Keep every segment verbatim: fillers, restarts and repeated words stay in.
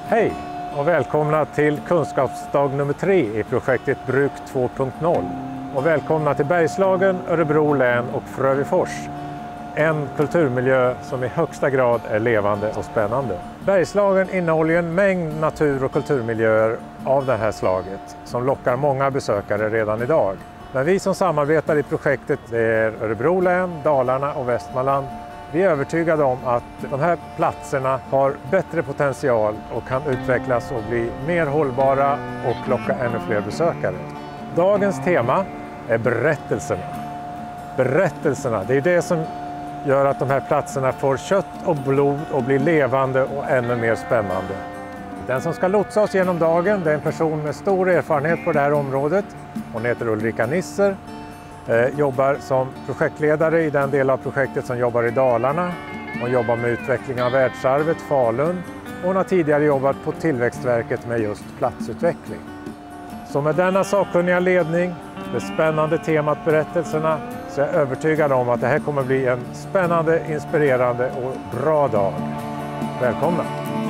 Hej och välkomna till kunskapsdag nummer tre i projektet Bruk två punkt noll. Och välkomna till Bergslagen, Örebro län och Frövifors. En kulturmiljö som i högsta grad är levande och spännande. Bergslagen innehåller en mängd natur- och kulturmiljöer av det här slaget som lockar många besökare redan idag. Men vi som samarbetar i projektet, det är Örebro län, Dalarna och Västmanland. Vi är övertygade om att de här platserna har bättre potential och kan utvecklas och bli mer hållbara och locka ännu fler besökare. Dagens tema är berättelserna. Berättelserna, det är det som gör att de här platserna får kött och blod och blir levande och ännu mer spännande. Den som ska lotsa oss genom dagen, det är en person med stor erfarenhet på det här området. Hon heter Ulrika Nisser. Eh, jobbar som projektledare i den del av projektet som jobbar i Dalarna. Hon jobbar med utveckling av världsarvet Falun. Hon har tidigare jobbat på Tillväxtverket med just platsutveckling. Så med denna sakkunniga ledning, det spännande temat berättelserna, så är jag övertygad om att det här kommer bli en spännande, inspirerande och bra dag. Välkomna!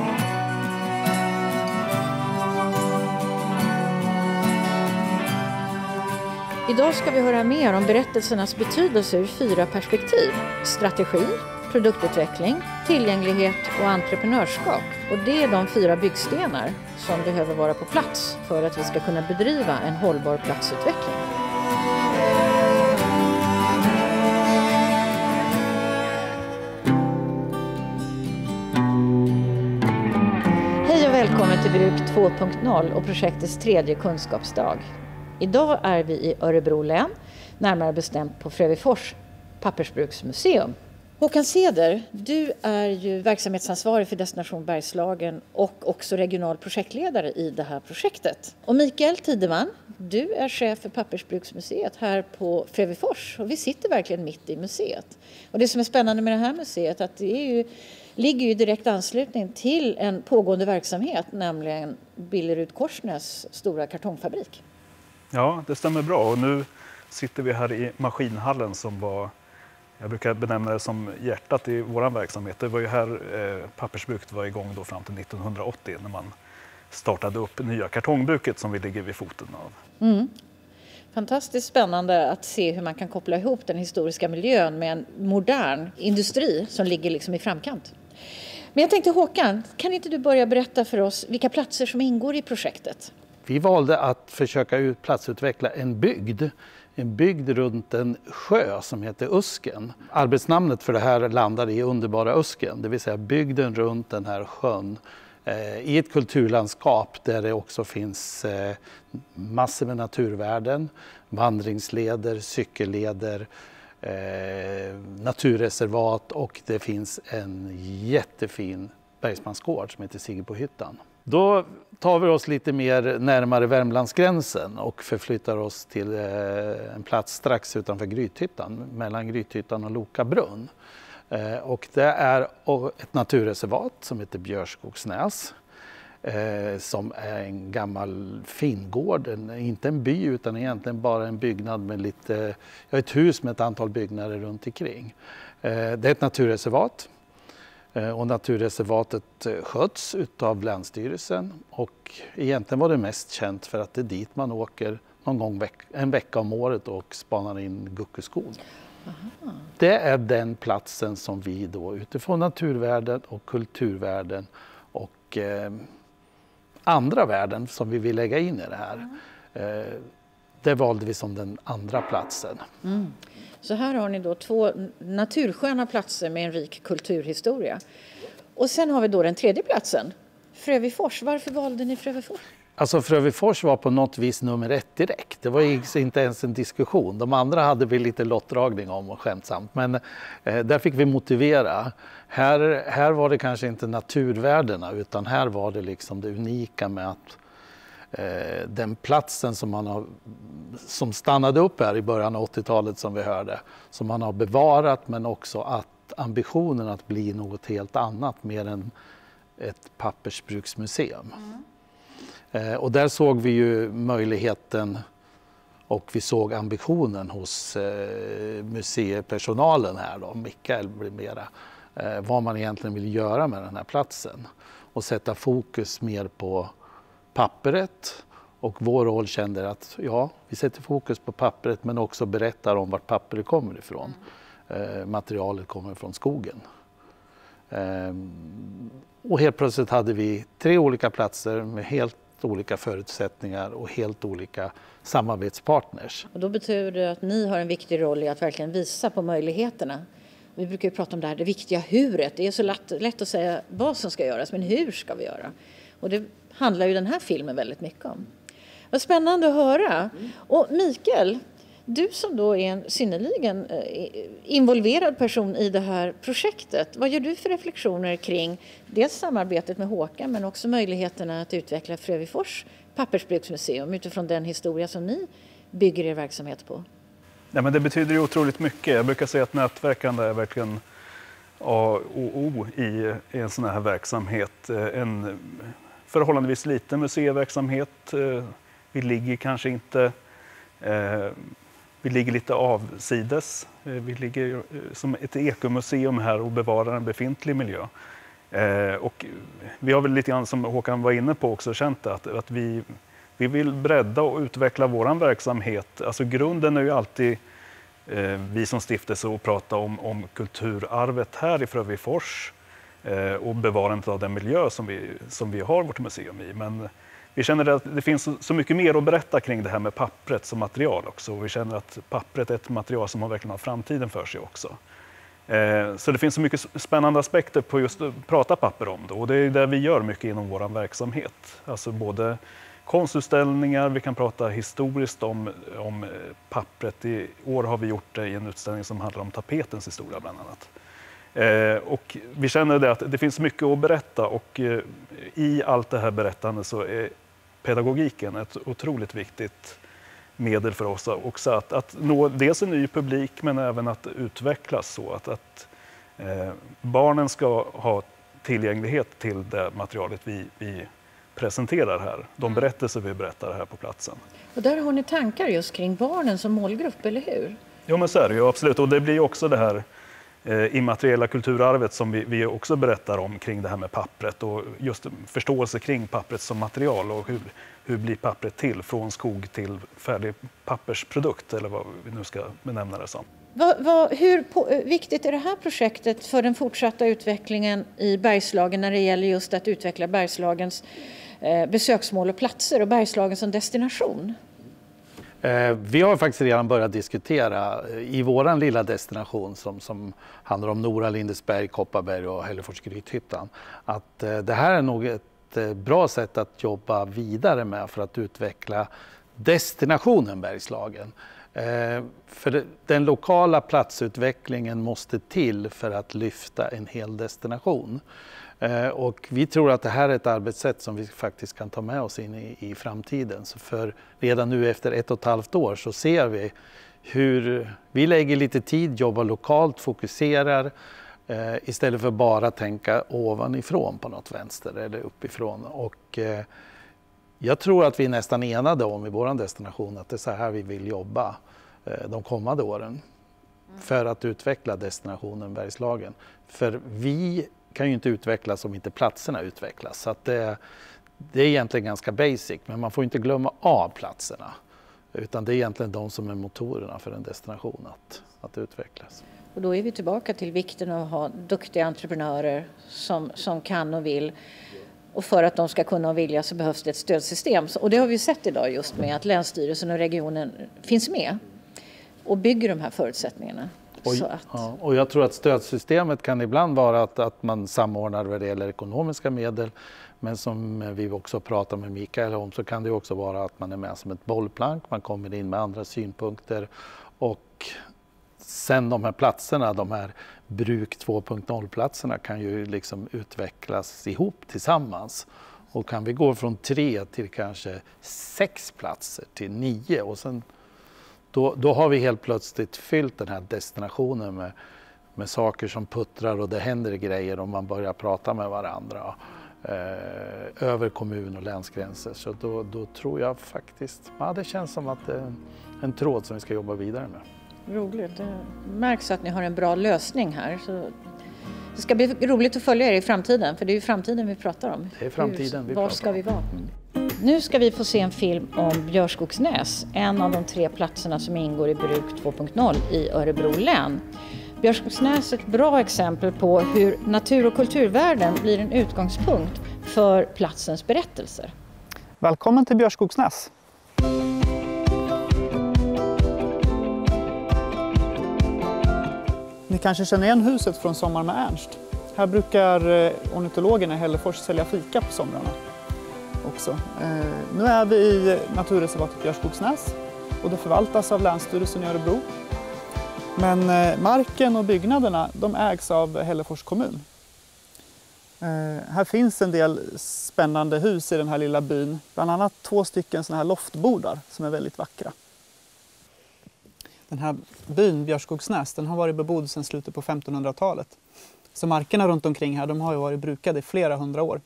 Idag ska vi höra mer om berättelsernas betydelse ur fyra perspektiv. Strategi, produktutveckling, tillgänglighet och entreprenörskap. Och det är de fyra byggstenar som behöver vara på plats för att vi ska kunna bedriva en hållbar platsutveckling. Hej och välkommen till Bruk två punkt noll och projektets tredje kunskapsdag. Idag är vi i Örebro län, närmare bestämt på Frövifors pappersbruksmuseum. Håkan Ceder, du är ju verksamhetsansvarig för Destination Bergslagen och också regional projektledare i det här projektet. Och Mikael Tideman, du är chef för pappersbruksmuseet här på Frövifors och vi sitter verkligen mitt i museet. Och det som är spännande med det här museet är att det är ju, ligger ju i direkt anslutning till en pågående verksamhet, nämligen Billerud-Korsnäs stora kartongfabrik. Ja, det stämmer bra. Och nu sitter vi här i maskinhallen som var, jag brukar benämna det som hjärtat i vår verksamhet. Det var ju här eh, pappersbruket var igång då fram till nittonhundraåttio när man startade upp nya kartongbruket som vi ligger vid foten av. Mm. Fantastiskt spännande att se hur man kan koppla ihop den historiska miljön med en modern industri som ligger liksom i framkant. Men jag tänkte Håkan, kan inte du börja berätta för oss vilka platser som ingår i projektet? Vi valde att försöka platsutveckla en bygd, en bygd runt en sjö som heter Usken. Arbetsnamnet för det här landade i underbara Usken, det vill säga bygden runt den här sjön eh, i ett kulturlandskap där det också finns eh, massor med naturvärden, vandringsleder, cykelleder, eh, naturreservat och det finns en jättefin bergsmansgård som heter Sigebohyttan. Då tar vi oss lite mer närmare Värmlandsgränsen och förflyttar oss till en plats strax utanför Grythyttan, mellan Grythyttan och Lokabrunn. Och det är ett naturreservat som heter Björskogsnäs, som är en gammal fingård, inte en by utan egentligen bara en byggnad med lite, ja, ett hus med ett antal byggnader runt omkring. Det är ett naturreservat. Och naturreservatet sköts av Länsstyrelsen och egentligen var det mest känt för att det är dit man åker någon gång veck- en vecka om året och spanar in guckuskog. Aha. Det är den platsen som vi då utifrån naturvärden och kulturvärden och eh, andra värden som vi vill lägga in i det här. Mm. Eh, det valde vi som den andra platsen. Mm. Så här har ni då två natursköna platser med en rik kulturhistoria. Och sen har vi då den tredje platsen, Frövifors. Varför valde ni Frövifors? Alltså Frövifors var på något vis nummer ett direkt. Det var inte ens en diskussion. De andra hade vi lite lottdragning om och skämtsamt. Men eh, där fick vi motivera. Här, här var det kanske inte naturvärdena utan här var det liksom det unika med att eh, den platsen som man har som stannade upp här i början av åttiotalet som vi hörde, som man har bevarat men också att ambitionen att bli något helt annat mer än ett pappersbruksmuseum. Mm. Eh, och där såg vi ju möjligheten och vi såg ambitionen hos eh, museipersonalen här då, Mikael blir mera eh, vad man egentligen vill göra med den här platsen. Och sätta fokus mer på pappret. Och vår roll kände att ja, vi sätter fokus på pappret men också berättar om vart pappret kommer ifrån. Eh, materialet kommer från skogen. Eh, och helt plötsligt hade vi tre olika platser med helt olika förutsättningar och helt olika samarbetspartners. Och då betyder det att ni har en viktig roll i att verkligen visa på möjligheterna. Vi brukar ju prata om det här, det viktiga huret. Det är så lätt, lätt att säga vad som ska göras, men hur ska vi göra? Och det handlar ju den här filmen väldigt mycket om. Vad spännande att höra. Och Mikael, du som då är en synnerligen involverad person i det här projektet. Vad gör du för reflektioner kring dels samarbetet med Håkan men också möjligheterna att utveckla Frövifors pappersbruksmuseum utifrån den historia som ni bygger er verksamhet på? Ja, men det betyder ju otroligt mycket. Jag brukar säga att nätverkande är verkligen A och O i en sån här verksamhet. En förhållandevis liten museiverksamhet. Vi ligger kanske inte... Vi ligger lite avsides. Vi ligger som ett ekomuseum här och bevarar en befintlig miljö. Och vi har väl lite grann, som Håkan var inne på, också känt att, att vi, vi vill bredda och utveckla vår verksamhet. Alltså grunden är ju alltid eh, vi som stiftelse och prata om, om kulturarvet här i Frövifors eh, och bevarandet av den miljö som vi, som vi har vårt museum i. Men vi känner att det finns så mycket mer att berätta kring det här med pappret som material också. Och vi känner att pappret är ett material som har verkligen har framtiden för sig också. Så det finns så mycket spännande aspekter på just att prata papper om det. Och det är det vi gör mycket inom vår verksamhet. Alltså både konstutställningar, vi kan prata historiskt om, om pappret. I år har vi gjort det i en utställning som handlar om tapetens historia bland annat. Och vi känner det att det finns mycket att berätta och i allt det här berättande så är pedagogiken ett otroligt viktigt medel för oss också att, att nå dels en ny publik men även att utvecklas så att, att eh, barnen ska ha tillgänglighet till det materialet vi, vi presenterar här. De berättelser vi berättar här på platsen. Och där har ni tankar just kring barnen som målgrupp, eller hur? Ja, men så är det ju absolut. Och det blir också det här eh, immateriella kulturarvet som vi, vi också berättar om kring det här med pappret och just förståelse kring pappret som material och hur Hur blir pappret till? Från skog till färdig pappersprodukt eller vad vi nu ska benämna det som. Vad, vad, hur på, viktigt är det här projektet för den fortsatta utvecklingen i Bergslagen när det gäller just att utveckla Bergslagens eh, besöksmål och platser och Bergslagen som destination? Eh, vi har faktiskt redan börjat diskutera i våran lilla destination som, som handlar om Nora, Lindesberg, Kopparberg och Hällefors-Grythyttan att eh, det här är nog ett bra sätt att jobba vidare med för att utveckla destinationen Bergslagen. Eh, för det, den lokala platsutvecklingen måste till för att lyfta en hel destination. Eh, och vi tror att det här är ett arbetssätt som vi faktiskt kan ta med oss in i, i framtiden. Så för redan nu efter ett och ett halvt år så ser vi hur vi lägger lite tid, jobbar lokalt, fokuserar Eh, istället för bara tänka ovanifrån på något vänster eller uppifrån. Och, eh, jag tror att vi är nästan enade om i vår destination att det är så här vi vill jobba eh, de kommande åren. Mm. För att utveckla destinationen Bergslagen. För vi kan ju inte utvecklas om inte platserna utvecklas. Så att det, det är egentligen ganska basic, men man får inte glömma av platserna. Utan det är egentligen de som är motorerna för en destination att, att utvecklas. Och då är vi tillbaka till vikten av att ha duktiga entreprenörer som, som kan och vill. Och för att de ska kunna och vilja så behövs det ett stödsystem. Och det har vi sett idag just med att Länsstyrelsen och regionen finns med och bygger de här förutsättningarna. Och, så att... ja, och jag tror att stödsystemet kan ibland vara att, att man samordnar vad det gäller ekonomiska medel. Men som vi också pratar med Mikael om så kan det också vara att man är med som ett bollplank. Man kommer in med andra synpunkter och sen de här platserna, de här bruk två punkt noll-platserna kan ju liksom utvecklas ihop tillsammans. Och kan vi gå från tre till kanske sex platser till nio och sen då, då har vi helt plötsligt fyllt den här destinationen med, med saker som puttrar och det händer grejer om man börjar prata med varandra eh, över kommun- och länsgränser. Så då, då tror jag faktiskt, ja, det känns som att det är en tråd som vi ska jobba vidare med. Roligt. Det märks att ni har en bra lösning här. Så Det ska bli roligt att följa er i framtiden, för det är ju framtiden vi pratar om. Det är framtiden Hur, vi var pratar ska om. vi vara? Nu ska vi få se en film om Björskogsnäs, en av de tre platserna som ingår i Bruk två punkt noll i Örebro län. Björskogsnäs är ett bra exempel på hur natur- och kulturvärden blir en utgångspunkt för platsens berättelser. Välkommen till Björskogsnäs! Ni kanske känner igen huset från Sommar med Ernst. Här brukar ornitologerna i Hällefors sälja fika på somrarna också. Nu är vi i naturreservatet Björskogsnäs och det förvaltas av Länsstyrelsen i Örebro. Men marken och byggnaderna de ägs av Hällefors kommun. Här finns en del spännande hus i den här lilla byn. Bland annat två stycken såna här loftbordar som är väldigt vackra. Den här byn, Björskogsnäs, den har varit bebodd sedan slutet på femtonhundratalet. Så markerna runt omkring här de har ju varit brukade i flera hundra år.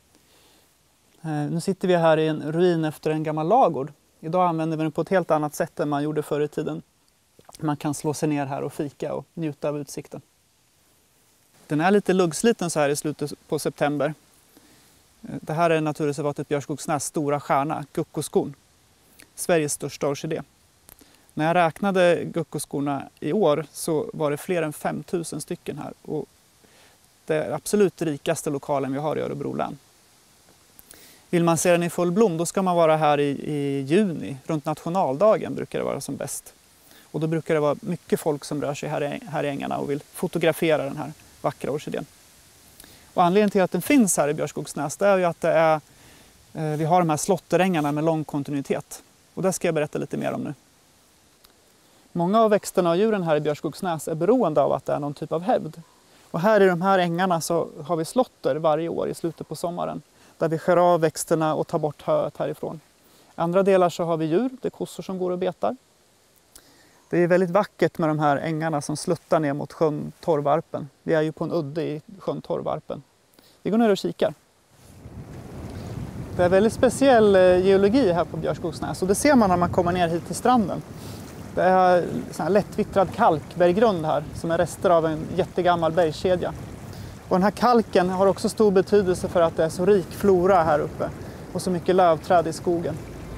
Nu sitter vi här i en ruin efter en gammal lagård. Idag använder vi den på ett helt annat sätt än man gjorde förr i tiden. Man kan slå sig ner här och fika och njuta av utsikten. Den är lite luggsliten så här i slutet på september. Det här är naturreservatet Björskogsnäs stora stjärna, guckoskon. Sveriges största orkidé. När jag räknade guckoskorna i år så var det fler än fem tusen stycken här. Och det är absolut rikaste lokalen vi har i Örebro län. Vill man se den i full blom då ska man vara här i, i juni. Runt nationaldagen brukar det vara som bäst. Och då brukar det vara mycket folk som rör sig här i, här i ängarna och vill fotografera den här vackra orkidén. Och anledningen till att den finns här i Björskogsnäs det är ju att det är, eh, vi har de här slåtterängarna med lång kontinuitet. Och det ska jag berätta lite mer om nu. Många av växterna och djuren här i Björskogsnäs är beroende av att det är någon typ av hävd. Och här i de här ängarna så har vi slåtter varje år i slutet på sommaren. Där vi skär av växterna och tar bort höet härifrån. I andra delar så har vi djur, det är kossor som går och betar. Det är väldigt vackert med de här ängarna som sluttar ner mot sjön Torvarpen. Vi är ju på en udde i sjön Torvarpen. Vi går ner och kikar. Det är väldigt speciell geologi här på Björskogsnäs och det ser man när man kommer ner hit till stranden. Det är sån här lättvittrad kalkberggrund här som är rester av en jättegammal bergskedja. Och den här kalken har också stor betydelse för att det är så rik flora här uppe och så mycket lövträd i skogen.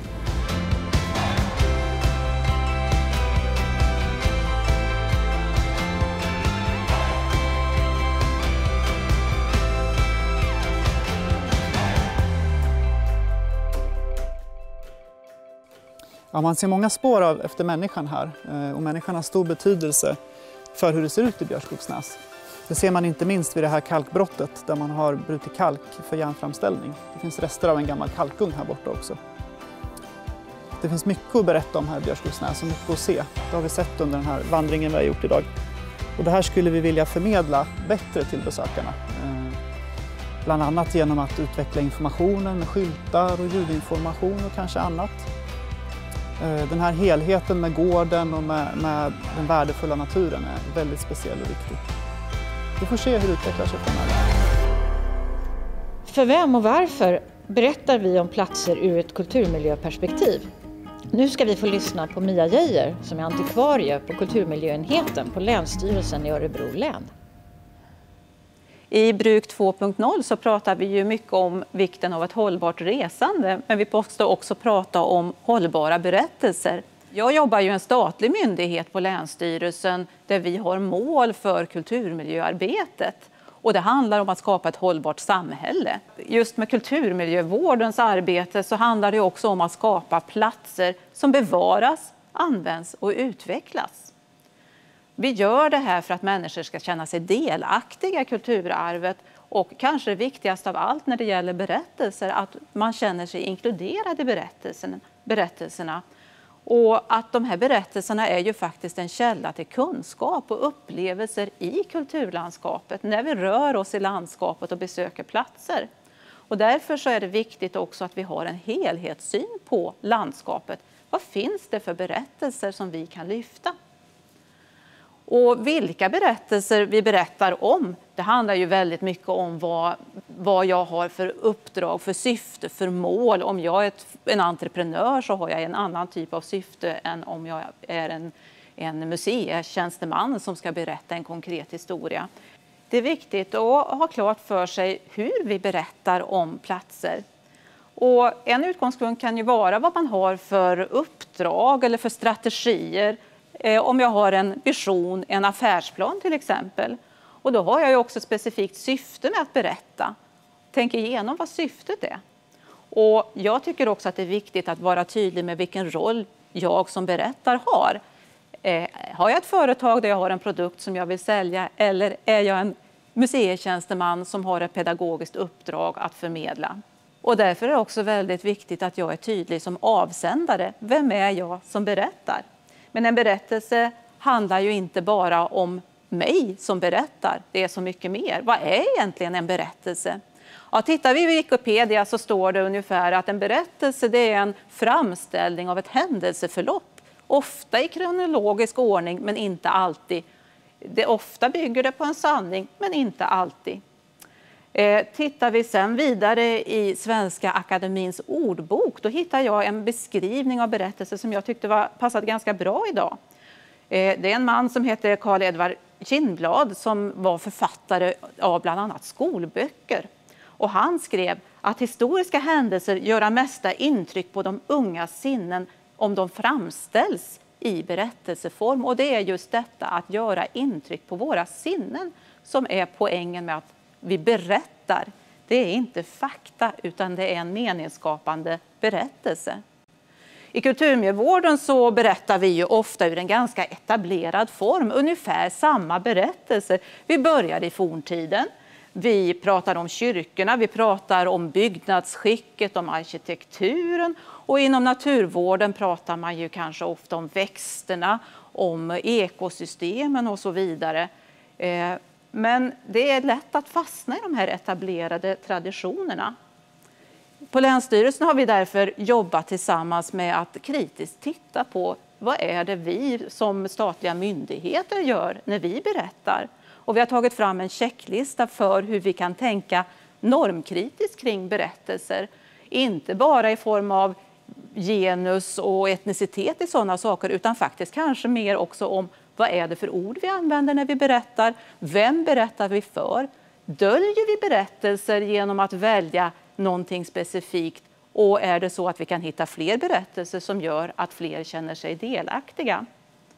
Ja, man ser många spår av efter människan här och människan har stor betydelse för hur det ser ut i Björskogsnäs. Det ser man inte minst vid det här kalkbrottet där man har brutit kalk för järnframställning. Det finns rester av en gammal kalkugn här borta också. Det finns mycket att berätta om här i Björskogsnäs och mycket att se. Det har vi sett under den här vandringen vi har gjort idag. Och det här skulle vi vilja förmedla bättre till besökarna. Bland annat genom att utveckla informationen med skyltar och ljudinformation och kanske annat. Den här helheten med gården och med, med den värdefulla naturen är väldigt speciell och viktig. Vi får se hur det utvecklar sig framöver. För vem och varför berättar vi om platser ur ett kulturmiljöperspektiv? Nu ska vi få lyssna på Mia Geijer som är antikvarie på kulturmiljöenheten på Länsstyrelsen i Örebro län. I Bruk två punkt noll så pratar vi ju mycket om vikten av ett hållbart resande, men vi måste också prata om hållbara berättelser. Jag jobbar ju i en statlig myndighet på Länsstyrelsen där vi har mål för kulturmiljöarbetet. Och det handlar om att skapa ett hållbart samhälle. Just med kulturmiljövårdens arbete så handlar det också om att skapa platser som bevaras, används och utvecklas. Vi gör det här för att människor ska känna sig delaktiga i kulturarvet och kanske det viktigaste av allt när det gäller berättelser, att man känner sig inkluderad i berättelsen, berättelserna. Och att de här berättelserna är ju faktiskt en källa till kunskap och upplevelser i kulturlandskapet när vi rör oss i landskapet och besöker platser. Och därför så är det viktigt också att vi har en helhetssyn på landskapet. Vad finns det för berättelser som vi kan lyfta? Och vilka berättelser vi berättar om, det handlar ju väldigt mycket om vad, vad jag har för uppdrag, för syfte, för mål. Om jag är ett, en entreprenör så har jag en annan typ av syfte än om jag är en, en museitjänsteman som ska berätta en konkret historia. Det är viktigt att ha klart för sig hur vi berättar om platser. Och en utgångspunkt kan ju vara vad man har för uppdrag eller för strategier. Eh, om jag har en vision, en affärsplan till exempel. Och då har jag ju också specifikt syfte med att berätta. Tänk igenom vad syftet är. Och jag tycker också att det är viktigt att vara tydlig med vilken roll jag som berättar har. Eh, har jag ett företag där jag har en produkt som jag vill sälja, eller är jag en museitjänsteman som har ett pedagogiskt uppdrag att förmedla? Och därför är det också väldigt viktigt att jag är tydlig som avsändare. Vem är jag som berättar? Men en berättelse handlar ju inte bara om mig som berättar. Det är så mycket mer. Vad är egentligen en berättelse? Ja, tittar vi i Wikipedia så står det ungefär att en berättelse, det är en framställning av ett händelseförlopp. Ofta i kronologisk ordning, men inte alltid. Det ofta bygger det på en sanning, men inte alltid. Eh, tittar vi sen vidare i Svenska Akademins ordbok, då hittar jag en beskrivning av berättelser som jag tyckte var, passade ganska bra idag. Eh, det är en man som heter Karl Edvard Kindblad som var författare av bland annat skolböcker. Och han skrev att historiska händelser gör mesta intryck på de unga sinnen om de framställs i berättelseform. Och det är just detta, att göra intryck på våra sinnen, som är poängen med att vi berättar. Det är inte fakta, utan det är en meningsskapande berättelse. I kulturmiljövården så berättar vi ju ofta ur en ganska etablerad form, ungefär samma berättelser. Vi börjar i forntiden. Vi pratar om kyrkorna, vi pratar om byggnadsskicket, om arkitekturen, och inom naturvården pratar man ju kanske ofta om växterna, om ekosystemen och så vidare. Men det är lätt att fastna i de här etablerade traditionerna. På Länsstyrelsen har vi därför jobbat tillsammans med att kritiskt titta på vad är det vi som statliga myndigheter gör när vi berättar. Och vi har tagit fram en checklista för hur vi kan tänka normkritiskt kring berättelser. Inte bara i form av genus och etnicitet i sådana saker, utan faktiskt kanske mer också om vad är det för ord vi använder när vi berättar? Vem berättar vi för? Döljer vi berättelser genom att välja någonting specifikt? Och är det så att vi kan hitta fler berättelser som gör att fler känner sig delaktiga?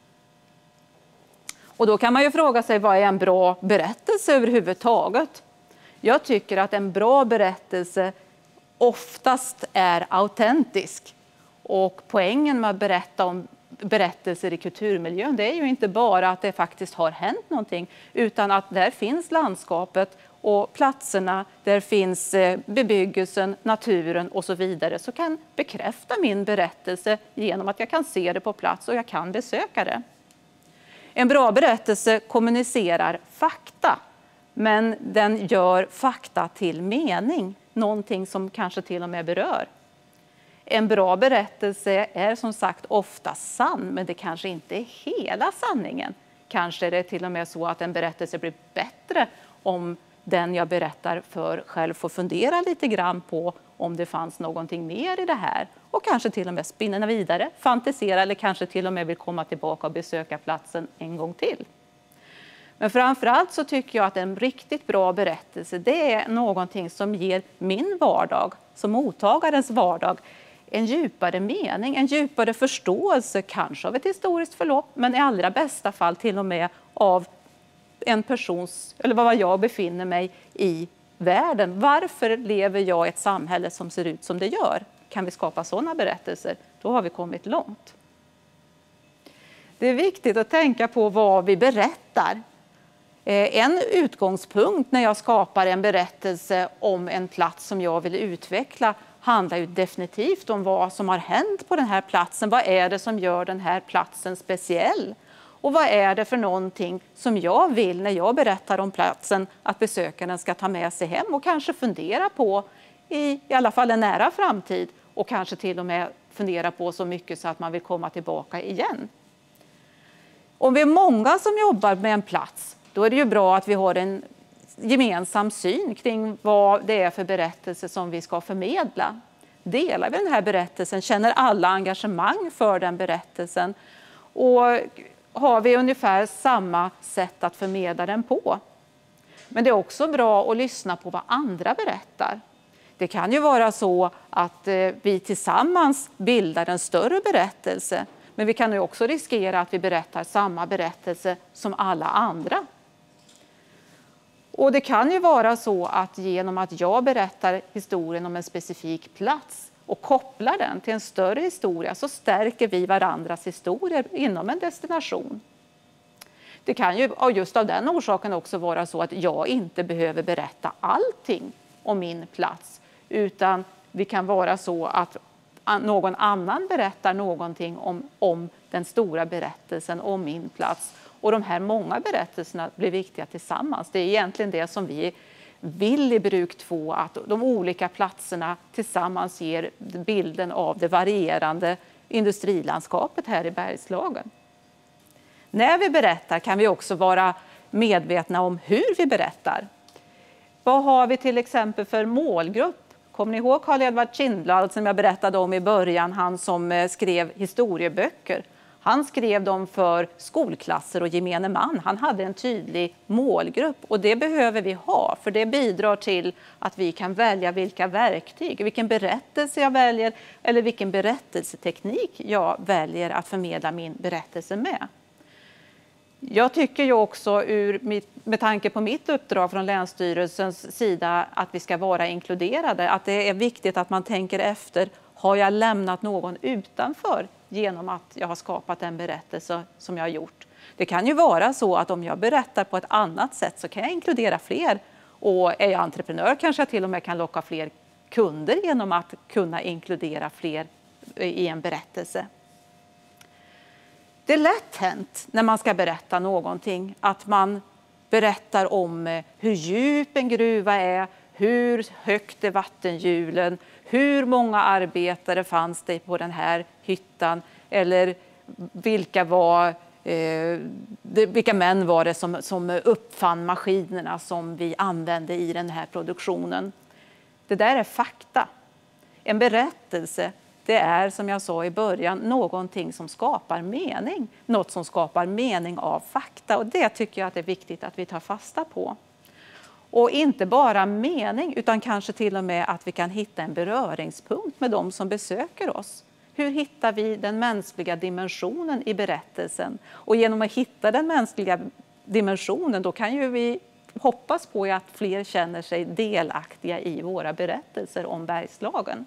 Och då kan man ju fråga sig, vad är en bra berättelse överhuvudtaget? Jag tycker att en bra berättelse oftast är autentisk. Och poängen med att berätta om berättelser i kulturmiljön, det är ju inte bara att det faktiskt har hänt någonting, utan att där finns landskapet och platserna, där finns bebyggelsen, naturen och så vidare, så kan bekräfta min berättelse genom att jag kan se det på plats och jag kan besöka det. En bra berättelse kommunicerar fakta, men den gör fakta till mening, någonting som kanske till och med berör. En bra berättelse är som sagt ofta sann, men det kanske inte är hela sanningen. Kanske är det till och med så att en berättelse blir bättre om den jag berättar för själv får fundera lite grann på om det fanns någonting mer i det här. Och kanske till och med spinna vidare, fantisera, eller kanske till och med vill komma tillbaka och besöka platsen en gång till. Men framförallt så tycker jag att en riktigt bra berättelse, det är någonting som ger min vardag, som mottagarens vardag, en djupare mening, en djupare förståelse, kanske av ett historiskt förlopp, men i allra bästa fall till och med av en persons, eller vad jag befinner mig i världen. Varför lever jag i ett samhälle som ser ut som det gör? Kan vi skapa sådana berättelser, då har vi kommit långt. Det är viktigt att tänka på vad vi berättar. En utgångspunkt när jag skapar en berättelse om en plats som jag vill utveckla handlar ju definitivt om vad som har hänt på den här platsen. Vad är det som gör den här platsen speciell? Och vad är det för någonting som jag vill, när jag berättar om platsen, att besökaren ska ta med sig hem och kanske fundera på i, i alla fall en nära framtid, och kanske till och med fundera på så mycket så att man vill komma tillbaka igen. Om vi är många som jobbar med en plats, då är det ju bra att vi har en gemensam syn kring vad det är för berättelse som vi ska förmedla. Delar vi den här berättelsen? Känner alla engagemang för den berättelsen? Och har vi ungefär samma sätt att förmedla den på? Men det är också bra att lyssna på vad andra berättar. Det kan ju vara så att vi tillsammans bildar en större berättelse. Men vi kan ju också riskera att vi berättar samma berättelse som alla andra. Och det kan ju vara så att genom att jag berättar historien om en specifik plats och kopplar den till en större historia så stärker vi varandras historier inom en destination. Det kan ju just av den orsaken också vara så att jag inte behöver berätta allting om min plats, utan det kan vara så att någon annan berättar någonting om, om den stora berättelsen om min plats. Och de här många berättelserna blir viktiga tillsammans. Det är egentligen det som vi vill i bruk två, att de olika platserna tillsammans ger bilden av det varierande industrilandskapet här i Bergslagen. När vi berättar kan vi också vara medvetna om hur vi berättar. Vad har vi till exempel för målgrupp? Kommer ni ihåg Karl Edvard Kindblad som jag berättade om i början, han som skrev historieböcker? Han skrev dem för skolklasser och gemene man. Han hade en tydlig målgrupp och det behöver vi ha, för det bidrar till att vi kan välja vilka verktyg, vilken berättelse jag väljer eller vilken berättelseteknik jag väljer att förmedla min berättelse med. Jag tycker ju också ur, med tanke på mitt uppdrag från Länsstyrelsens sida att vi ska vara inkluderade, att det är viktigt att man tänker efter, har jag lämnat någon utanför genom att jag har skapat en berättelse som jag har gjort? Det kan ju vara så att om jag berättar på ett annat sätt så kan jag inkludera fler, och är jag entreprenör kanske jag till och med kan locka fler kunder genom att kunna inkludera fler i en berättelse. Det är lätt hänt när man ska berätta någonting att man berättar om hur djup en gruva är, hur högt är vattenhjulen, hur många arbetare fanns det på den här hyttan eller vilka, var, eh, vilka män var det som, som uppfann maskinerna som vi använde i den här produktionen. Det där är fakta. En berättelse, det är som jag sa i början någonting som skapar mening. Något som skapar mening av fakta, och det tycker jag att det är viktigt att vi tar fasta på. Och inte bara mening utan kanske till och med att vi kan hitta en beröringspunkt med de som besöker oss. Hur hittar vi den mänskliga dimensionen i berättelsen? Och genom att hitta den mänskliga dimensionen då kan ju vi hoppas på att fler känner sig delaktiga i våra berättelser om Bergslagen.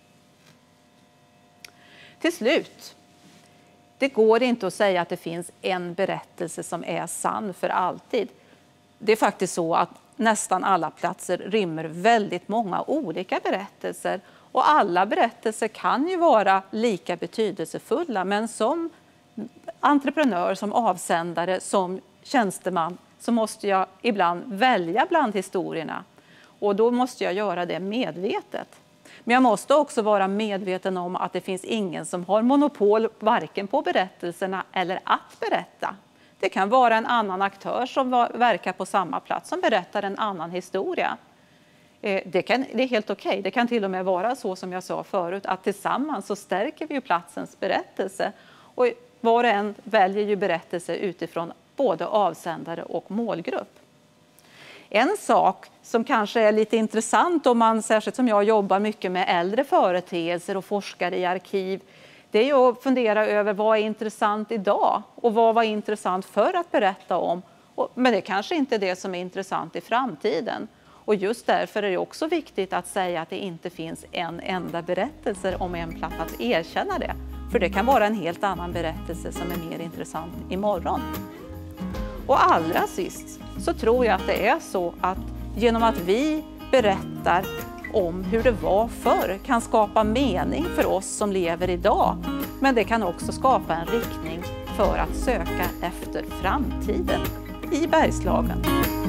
Till slut, det går inte att säga att det finns en berättelse som är sann för alltid. Det är faktiskt så att nästan alla platser rymmer väldigt många olika berättelser. Och alla berättelser kan ju vara lika betydelsefulla, men som entreprenör, som avsändare, som tjänsteman så måste jag ibland välja bland historierna. Och då måste jag göra det medvetet. Men jag måste också vara medveten om att det finns ingen som har monopol varken på berättelserna eller att berätta. Det kan vara en annan aktör som verkar på samma plats som berättar en annan historia. Det, kan, det är helt okej. Det kan till och med vara så som jag sa förut att tillsammans så stärker vi ju platsens berättelse. Och var och en väljer ju berättelse utifrån både avsändare och målgrupp. En sak som kanske är lite intressant om man, särskilt som jag jobbar mycket med äldre företeelser och forskar i arkiv, det är ju att fundera över vad är intressant idag och vad var intressant för att berätta om. Men det kanske inte är det som är intressant i framtiden. Och just därför är det också viktigt att säga att det inte finns en enda berättelse om en plats, att erkänna det. För det kan vara en helt annan berättelse som är mer intressant imorgon. Och allra sist så tror jag att det är så att genom att vi berättar om hur det var förr kan skapa mening för oss som lever idag. Men det kan också skapa en riktning för att söka efter framtiden i Bergslagen.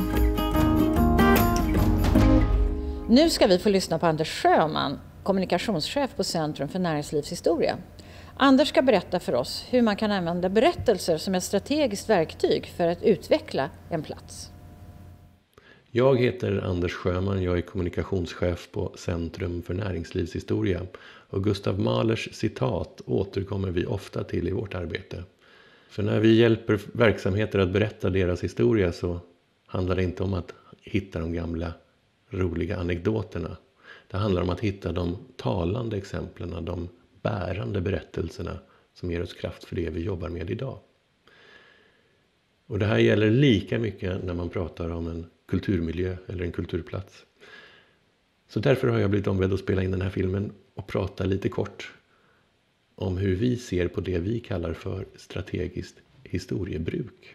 Nu ska vi få lyssna på Anders Sjöman, kommunikationschef på Centrum för näringslivshistoria. Anders ska berätta för oss hur man kan använda berättelser som ett strategiskt verktyg för att utveckla en plats. Jag heter Anders Sjöman, jag är kommunikationschef på Centrum för näringslivshistoria. Och Gustav Mahlers citat återkommer vi ofta till i vårt arbete. För när vi hjälper verksamheter att berätta deras historia så handlar det inte om att hitta de gamla roliga anekdoterna. Det handlar om att hitta de talande exemplen, de bärande berättelserna som ger oss kraft för det vi jobbar med idag. Och det här gäller lika mycket när man pratar om en kulturmiljö eller en kulturplats. Så därför har jag blivit ombedd att spela in den här filmen och prata lite kort om hur vi ser på det vi kallar för strategiskt historiebruk.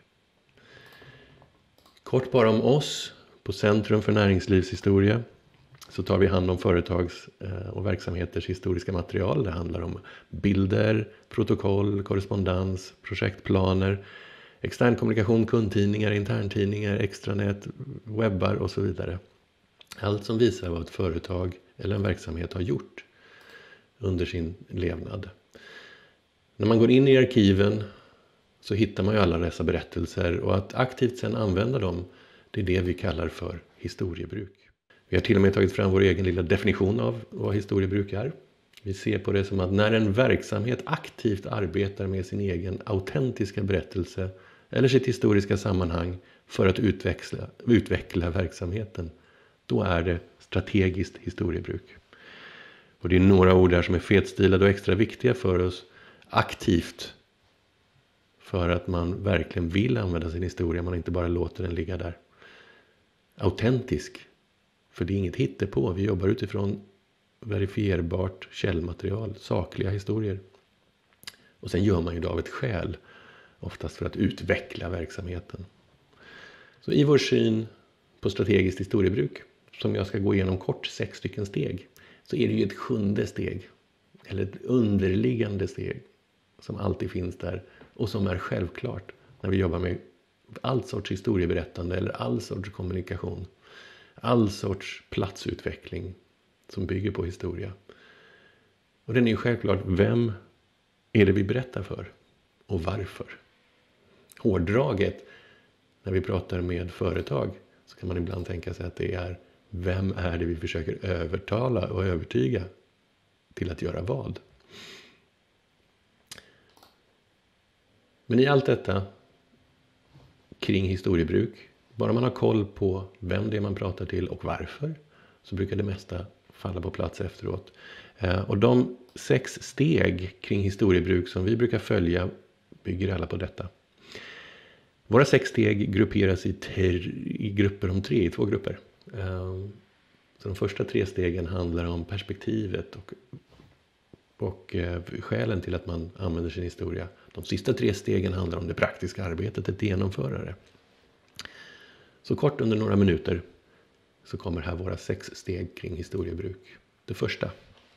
Kort bara om oss. På Centrum för näringslivshistoria så tar vi hand om företags och verksamheters historiska material. Det handlar om bilder, protokoll, korrespondens, projektplaner, extern kommunikation, kundtidningar, interntidningar, extranät, webbar och så vidare. Allt som visar vad ett företag eller en verksamhet har gjort under sin levnad. När man går in i arkiven så hittar man ju alla dessa berättelser, och att aktivt sedan använda dem, det är det vi kallar för historiebruk. Vi har till och med tagit fram vår egen lilla definition av vad historiebruk är. Vi ser på det som att när en verksamhet aktivt arbetar med sin egen autentiska berättelse eller sitt historiska sammanhang för att utveckla, utveckla verksamheten, då är det strategiskt historiebruk. Och det är några ord där som är fetstilade och extra viktiga för oss aktivt, för att man verkligen vill använda sin historia, man inte bara låter den ligga där. Autentisk, för det är inget hittepå. Vi jobbar utifrån verifierbart källmaterial, sakliga historier. Och sen gör man ju det av ett skäl, oftast för att utveckla verksamheten. Så i vår syn på strategiskt historiebruk, som jag ska gå igenom kort, sex stycken steg, så är det ju ett sjunde steg, eller ett underliggande steg, som alltid finns där och som är självklart när vi jobbar med all sorts historieberättande eller all sorts kommunikation. All sorts platsutveckling som bygger på historia. Och den är ju självklart, vem är det vi berättar för och varför? Hårdraget, när vi pratar med företag, så kan man ibland tänka sig att det är vem är det vi försöker övertala och övertyga till att göra vad? Men i allt detta kring historiebruk, bara man har koll på vem det är man pratar till och varför, så brukar det mesta falla på plats efteråt. Och de sex steg kring historiebruk som vi brukar följa bygger alla på detta. Våra sex steg grupperas i, ter, i grupper om tre, i två grupper. Så de första tre stegen handlar om perspektivet och, och skälen till att man använder sin historia. De sista tre stegen handlar om det praktiska arbetet, ett genomförare. Så kort under några minuter så kommer här våra sex steg kring historiebruk. Det första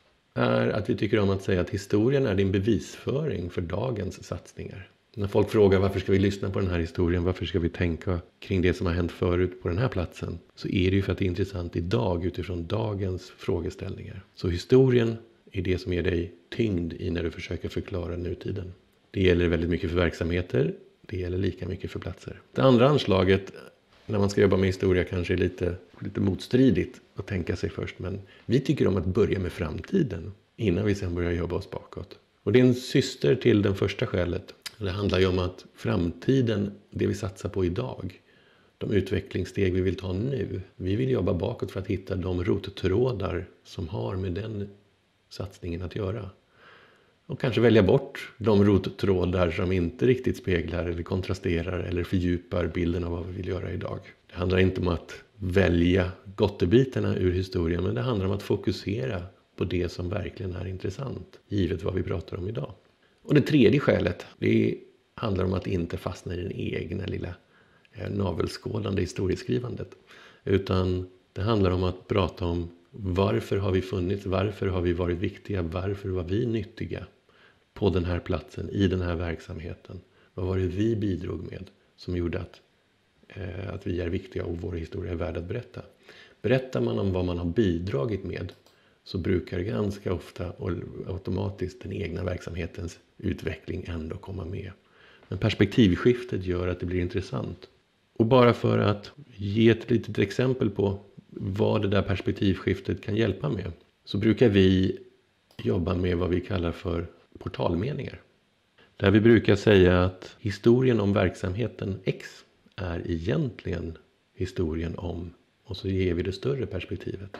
är att vi tycker om att säga att historien är din bevisföring för dagens satsningar. När folk frågar varför ska vi lyssna på den här historien, varför ska vi tänka kring det som har hänt förut på den här platsen, så är det ju för att det är intressant idag utifrån dagens frågeställningar. Så historien är det som ger dig tyngd i när du försöker förklara nutiden. Det gäller väldigt mycket för verksamheter, det gäller lika mycket för platser. Det andra anslaget när man ska jobba med historia kanske är lite, lite motstridigt att tänka sig först, men vi tycker om att börja med framtiden innan vi sen börjar jobba oss bakåt. Och det är en syster till den första skälet. Det handlar ju om att framtiden, det vi satsar på idag, de utvecklingssteg vi vill ta nu, vi vill jobba bakåt för att hitta de rottrådar som har med den satsningen att göra. Och kanske välja bort de rottrådar som inte riktigt speglar eller kontrasterar eller fördjupar bilden av vad vi vill göra idag. Det handlar inte om att välja gottebitarna ur historien, men det handlar om att fokusera på det som verkligen är intressant, givet vad vi pratar om idag. Och det tredje skälet, det handlar om att inte fastna i den egna lilla navelskådande historieskrivandet. Utan det handlar om att prata om varför har vi funnits, varför har vi varit viktiga, varför var vi nyttiga på den här platsen, i den här verksamheten. Vad var det vi bidrog med som gjorde att, eh, att vi är viktiga och vår historia är värd att berätta. Berättar man om vad man har bidragit med, så brukar ganska ofta och automatiskt den egna verksamhetens utveckling ändå komma med. Men perspektivskiftet gör att det blir intressant. Och bara för att ge ett litet exempel på vad det där perspektivskiftet kan hjälpa med, så brukar vi jobba med vad vi kallar för portalmeningar. Där vi brukar säga att historien om verksamheten X är egentligen historien om och så ger vi det större perspektivet.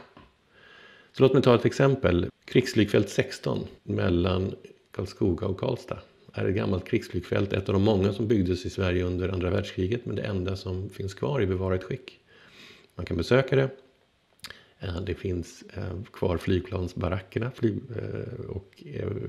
Så låt mig ta ett exempel. Krigsflygfält sexton mellan Karlskoga och Karlstad är ett gammalt krigsflygfält, ett av de många som byggdes i Sverige under andra världskriget, men det enda som finns kvar i bevarat skick. Man kan besöka det. Det finns kvar flygplansbarackerna och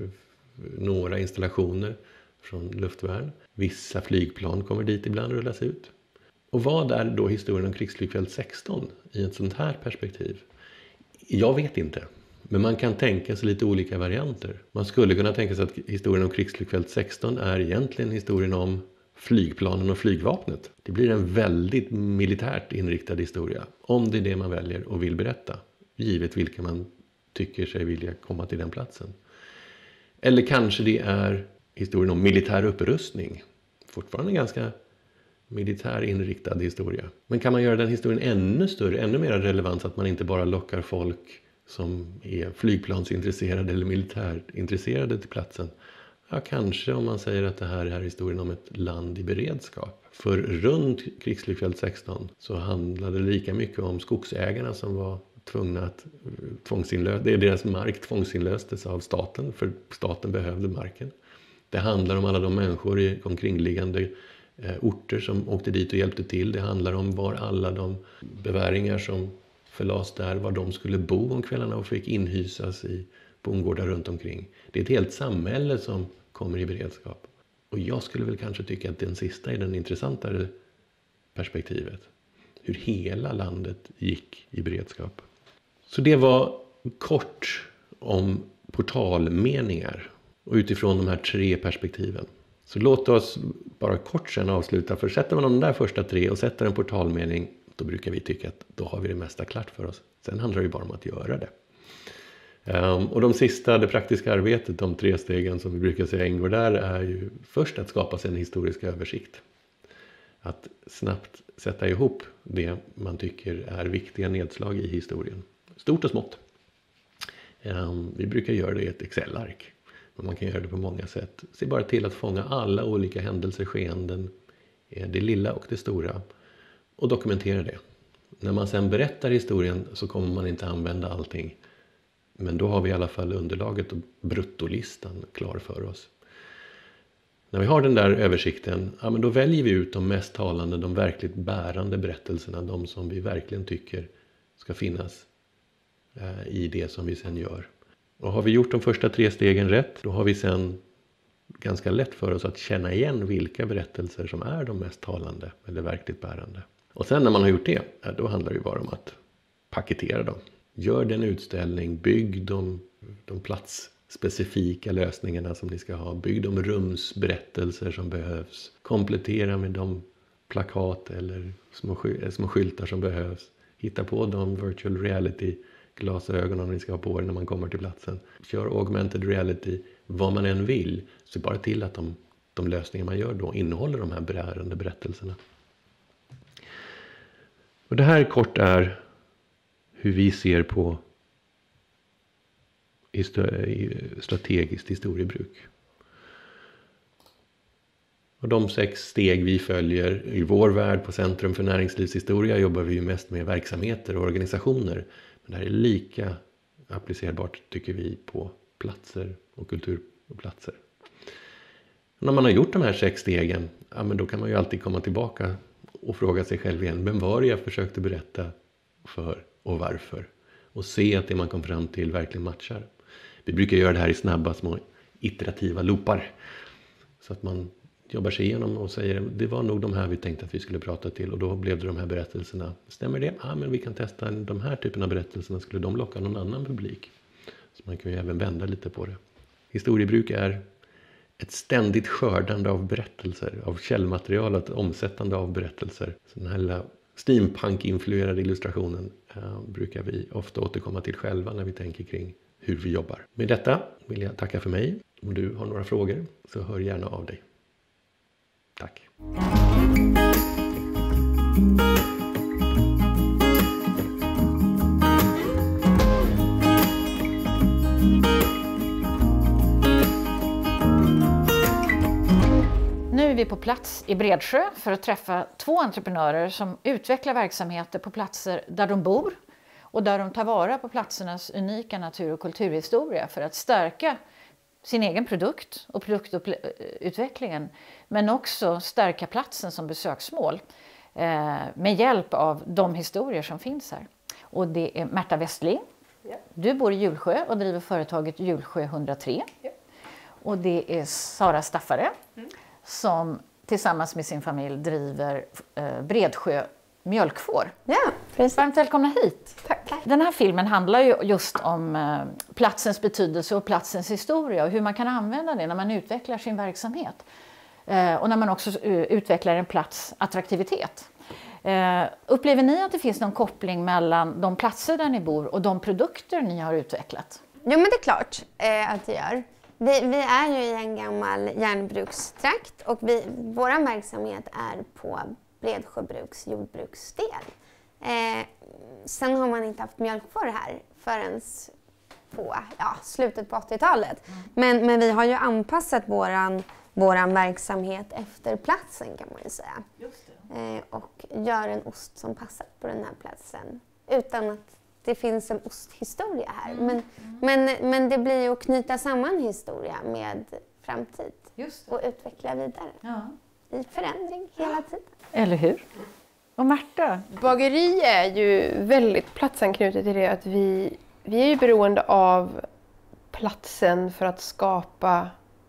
några installationer från luftvärn. Vissa flygplan kommer dit ibland och rullas ut. Och vad är då historien om krigsflygfält sexton i ett sånt här perspektiv? Jag vet inte. Men man kan tänka sig lite olika varianter. Man skulle kunna tänka sig att historien om krigsflygfält sexton är egentligen historien om flygplanen och flygvapnet. Det blir en väldigt militärt inriktad historia. Om det är det man väljer och vill berätta. Givet vilka man tycker sig vilja komma till den platsen. Eller kanske det är historien om militär upprustning. Fortfarande en ganska militär inriktad historia. Men kan man göra den historien ännu större, ännu mer relevant så att man inte bara lockar folk som är flygplansintresserade eller militärintresserade till platsen. Ja, kanske om man säger att det här är historien om ett land i beredskap. För runt krigsflygfält sexton så handlade det lika mycket om skogsägarna som var tvungna att tvångsinlösa. Det är deras mark tvångsinlöstes av staten, för staten behövde marken. Det handlar om alla de människor i omkringliggande eh, orter som åkte dit och hjälpte till. Det handlar om var alla de beväringar som förlas där, var de skulle bo om kvällarna och fick inhysas i bondgårdar runt omkring. Det är ett helt samhälle som kommer i beredskap. Och jag skulle väl kanske tycka att den sista är den intressantare perspektivet. Hur hela landet gick i beredskap. Så det var kort om portalmeningar och utifrån de här tre perspektiven. Så låt oss bara kort sen avsluta. För sätter man de där första tre och sätter en portalmening, då brukar vi tycka att då har vi det mesta klart för oss. Sen handlar det ju bara om att göra det. Um, och de sista, det praktiska arbetet, de tre stegen som vi brukar säga ingår där, är ju först att skapa sig en historisk översikt. Att snabbt sätta ihop det man tycker är viktiga nedslag i historien. Stort och smått. Um, vi brukar göra det i ett Excel-ark. Men man kan göra det på många sätt. Se bara till att fånga alla olika händelser, skeenden, det lilla och det stora. Och dokumentera det. När man sen berättar historien så kommer man inte använda allting. Men då har vi i alla fall underlaget och bruttolistan klar för oss. När vi har den där översikten, ja, men då väljer vi ut de mest talande, de verkligt bärande berättelserna. De som vi verkligen tycker ska finnas eh, i det som vi sen gör. Och har vi gjort de första tre stegen rätt, då har vi sen ganska lätt för oss att känna igen vilka berättelser som är de mest talande eller verkligt bärande. Och sen när man har gjort det, ja, då handlar det bara om att paketera dem. Gör den utställning, bygg de, de platsspecifika lösningarna som ni ska ha. Bygg de rumsberättelser som behövs. Komplettera med de plakat eller små, små skyltar som behövs. Hitta på de virtual reality glasögonen ni ska ha på er när man kommer till platsen. Kör augmented reality, vad man än vill. Så bara till att de, de lösningar man gör då innehåller de här bärande berättelserna. Och det här kort är hur vi ser på strategiskt historiebruk. Och de sex steg vi följer i vår värld på Centrum för näringslivshistoria jobbar vi ju mest med verksamheter och organisationer. Men det här är lika applicerbart tycker vi på platser och kulturplatser. Och när man har gjort de här sex stegen, ja, men då kan man ju alltid komma tillbaka och fråga sig själv igen. Vem var det jag försökte berätta för och varför? Och se att det man kom fram till verkligen matchar. Vi brukar göra det här i snabba små iterativa loopar. Så att man jobbar sig igenom och säger det var nog de här vi tänkte att vi skulle prata till. Och då blev det de här berättelserna. Stämmer det? Ja, men vi kan testa de här typen av berättelserna. Skulle de locka någon annan publik? Så man kan ju även vända lite på det. Historiebruk är ett ständigt skördande av berättelser. Av källmaterial, ett omsättande av berättelser. Så den här lilla steampunk-influerade illustrationen eh, brukar vi ofta återkomma till själva när vi tänker kring hur vi jobbar. Med detta vill jag tacka för mig. Om du har några frågor så hör gärna av dig. Tack. Nu vi på plats i Bredsjö för att träffa två entreprenörer som utvecklar verksamheter på platser där de bor och där de tar vara på platsernas unika natur- och kulturhistoria för att stärka sin egen produkt och produktutvecklingen, men också stärka platsen som besöksmål eh, med hjälp av de historier som finns här. Och det är Märta Westling. Ja. Du bor i Hjulsjö och driver företaget Hjulsjö hundratre. Ja. Och det är Sara Staffare mm. som tillsammans med sin familj driver eh, Bredsjö mjölkfår. Ja, precis. Varmt välkomna hit. Tack. Den här filmen handlar ju just om eh, platsens betydelse och platsens historia och hur man kan använda det när man utvecklar sin verksamhet. Eh, och när man också uh, utvecklar en plats attraktivitet. Eh, upplever ni att det finns någon koppling mellan de platser där ni bor och de produkter ni har utvecklat? Jo, men det är klart eh, att det gör. Vi, vi är ju i en gammal järnbrukstrakt och vi, vår verksamhet är på Bredsjö bruks jordbruksdel. Eh, sen har man inte haft mjölkfår här förrän på ja, slutet på åttiotalet. Mm. Men, men vi har ju anpassat våran, våran verksamhet efter platsen kan man ju säga. Just det. Eh, och gör en ost som passar på den här platsen utan att det finns en osthistoria här. Mm. Men, mm. men, men det blir ju att knyta samman historia med framtid och utveckla vidare. Ja. I förändring hela tiden. Eller hur? Och Märta? Bageri är ju väldigt platsanknutet i det att vi, vi är ju beroende av platsen för att skapa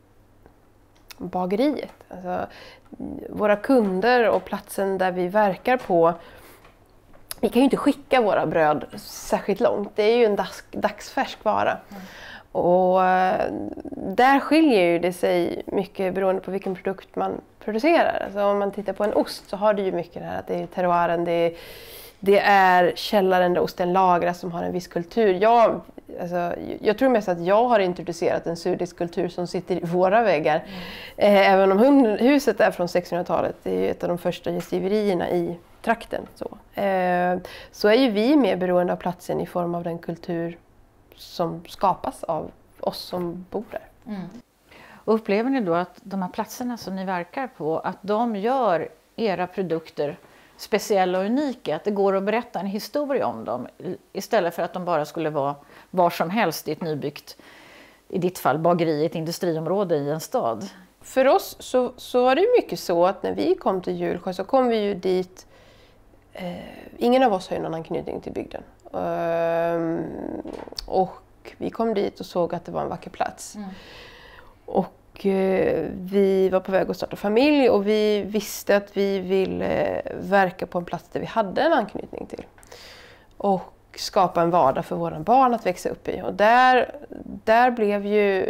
bageriet. Alltså, våra kunder och platsen där vi verkar på, vi kan ju inte skicka våra bröd särskilt långt. Det är ju en dags, dagsfärsk vara. Mm. Och där skiljer ju det sig mycket beroende på vilken produkt man producerar. Alltså om man tittar på en ost så har det ju mycket det här att det är terroiren, det är, det är källaren där osten lagras som har en viss kultur. Jag, alltså, jag tror mest att jag har introducerat en surdegskultur som sitter i våra väggar. Mm. Eh, även om huset är från sexhundratalet, det är ju ett av de första gästgiverierna i trakten. Så, eh, så är ju vi mer beroende av platsen i form av den kultur som skapas av oss som bor där. Mm. Och upplever ni då att de här platserna som ni verkar på, att de gör era produkter speciella och unika? Att det går att berätta en historia om dem istället för att de bara skulle vara var som helst i ett nybyggt, i ditt fall bageri, i ett industriområde i en stad? För oss så, så var det ju mycket så att när vi kom till Hjulsjö så kom vi ju dit, eh, ingen av oss har ju någon anknytning till bygden. Um, och vi kom dit och såg att det var en vacker plats. Mm. Och uh, vi var på väg att starta familj och vi visste att vi ville uh, verka på en plats där vi hade en anknytning till. Och skapa en vardag för våra barn att växa upp i. Och där, där blev ju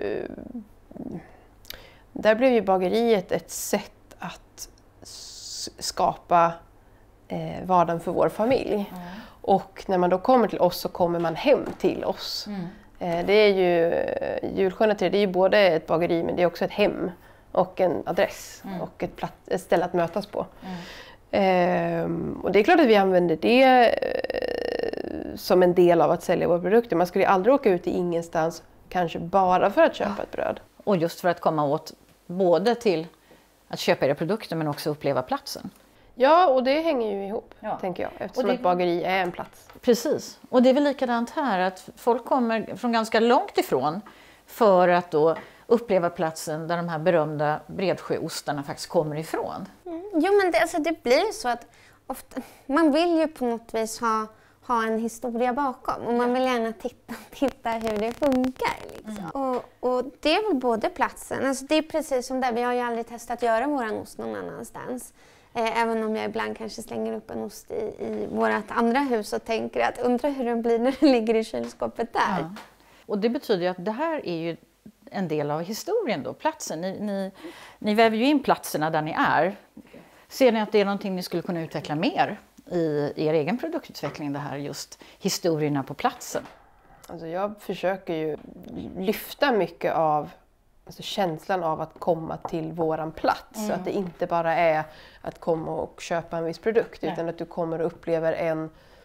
där blev ju bageriet ett sätt att skapa eh, vardagen för vår familj. Mm. Och när man då kommer till oss så kommer man hem till oss. Mm. Eh, det är ju Hjulsjö hundratre, det är ju både ett bageri men det är också ett hem och en adress mm. och ett, platt, ett ställe att mötas på. Mm. Eh, och det är klart att vi använder det eh, som en del av att sälja våra produkter. Man skulle aldrig åka ut i ingenstans kanske bara för att köpa ja. ett bröd. Och just för att komma åt både till att köpa era produkter men också uppleva platsen. Ja, och det hänger ju ihop, ja. tänker jag. Eftersom det... ett bageri är en plats. Precis. Och det är väl likadant här, att folk kommer från ganska långt ifrån för att då uppleva platsen där de här berömda Bredsjöostarna faktiskt kommer ifrån. Mm. Jo, men det, alltså, det blir ju så att ofta, man vill ju på något vis ha, ha en historia bakom. Och man vill gärna titta, titta hur det funkar. Liksom. Mm. Och, och det är väl både platsen, alltså, det är precis som där, vi har ju aldrig testat att göra våran ost någon annanstans. Även om jag ibland kanske slänger upp en ost i, i vårt andra hus och tänker att undra hur den blir när den ligger i kylskåpet där. Ja. Och det betyder ju att det här är ju en del av historien då, platsen. Ni, ni, ni väver ju in platserna där ni är. Ser ni att det är någonting ni skulle kunna utveckla mer i, i er egen produktutveckling, det här just historierna på platsen? Alltså jag försöker ju lyfta mycket av alltså känslan av att komma till våran plats. Mm. Så att det inte bara är att komma och köpa en viss produkt. Nej. Utan att du kommer och upplever en,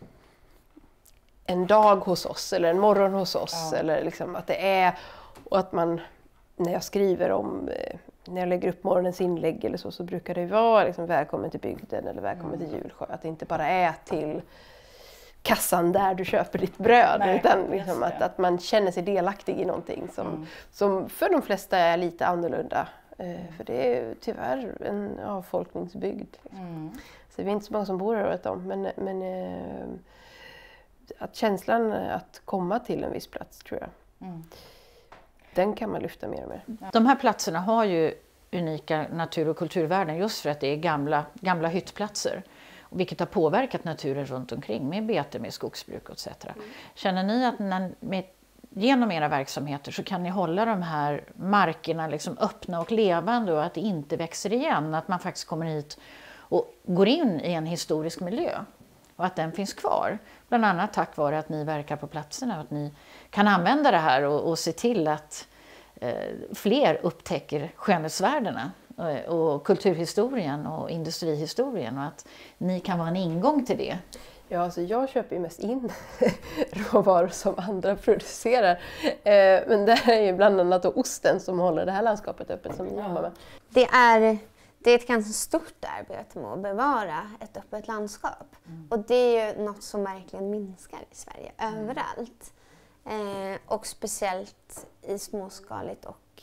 en dag hos oss eller en morgon hos oss. Ja. Eller liksom att det är, och att man, när jag skriver om när jag lägger upp morgonens inlägg eller så, så brukar det vara liksom, välkommen till bygden eller välkommen mm. till Hjulsjö. Att det inte bara är till kassan där du köper ditt bröd. Nej, utan liksom att, att man känner sig delaktig i någonting som, mm. som för de flesta är lite annorlunda. Eh, för det är tyvärr en avfolkningsbygd. Liksom. Mm. Så vi är inte så många som bor här året om. Men, men eh, att känslan att komma till en viss plats tror jag. Mm. Den kan man lyfta mer och mer. De här platserna har ju unika natur- och kulturvärden just för att det är gamla, gamla hyttplatser. Vilket har påverkat naturen runt omkring med bete, med skogsbruk et cetera. Mm. Känner ni att när, med, genom era verksamheter så kan ni hålla de här markerna liksom öppna och levande och att det inte växer igen? Att man faktiskt kommer hit och går in i en historisk miljö och att den finns kvar. Bland annat tack vare att ni verkar på platserna och att ni kan använda det här och, och se till att eh, fler upptäcker skönhetsvärdena och kulturhistorien och industrihistorien och att ni kan vara en ingång till det. Ja, alltså jag köper ju mest in råvaror som andra producerar. Eh, men det är ju bland annat då osten som håller det här landskapet öppet som ni jobbar med. Det är, det är ett ganska stort arbete med att bevara ett öppet landskap. Mm. Och det är ju något som verkligen minskar i Sverige, mm. överallt. Eh, och speciellt i småskaligt och